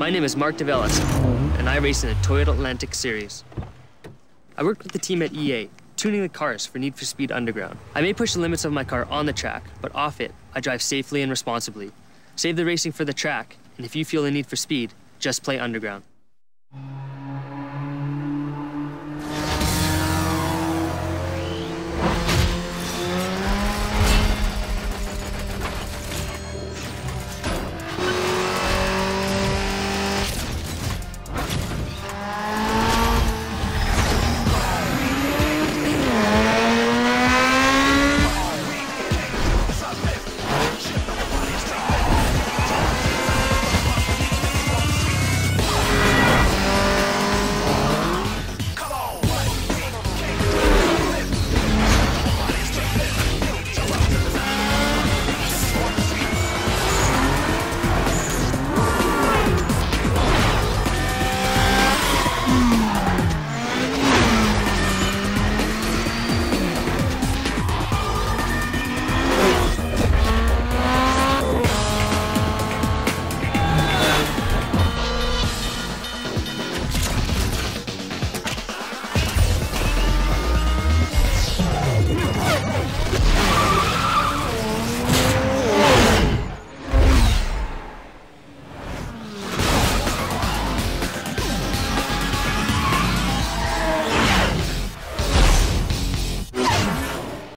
My name is Mark DeVellis, and I race in the Toyota Atlantic Series. I worked with the team at EA, tuning the cars for Need for Speed Underground. I may push the limits of my car on the track, but off it, I drive safely and responsibly. Save the racing for the track, and if you feel the need for speed, just play Underground.